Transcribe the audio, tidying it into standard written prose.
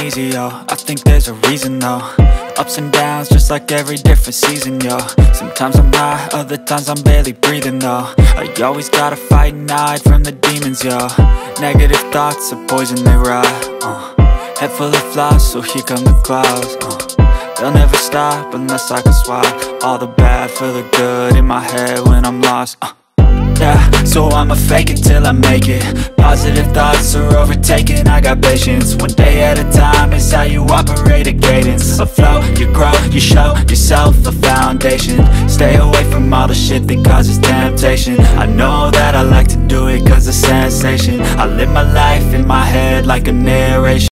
easy, yo. I think there's a reason, though. Ups and downs, just like every different season, yo. Sometimes I'm high, other times I'm barely breathing, though. I always gotta fight and hide from the demons, yo. Negative thoughts are poison, they rot. Head full of flies, so here come the clouds. They'll never stop unless I can swap all the bad for the good in my head when I'm lost. Yeah, so I'ma fake it till I make it. Positive thoughts are overtaken, I got patience. One day at a time is how you operate a cadence. A flow, you grow, you show yourself a foundation. Stay away from all the shit that causes temptation. I know that I like to do it cause of sensation. I live my life in my head like a narration.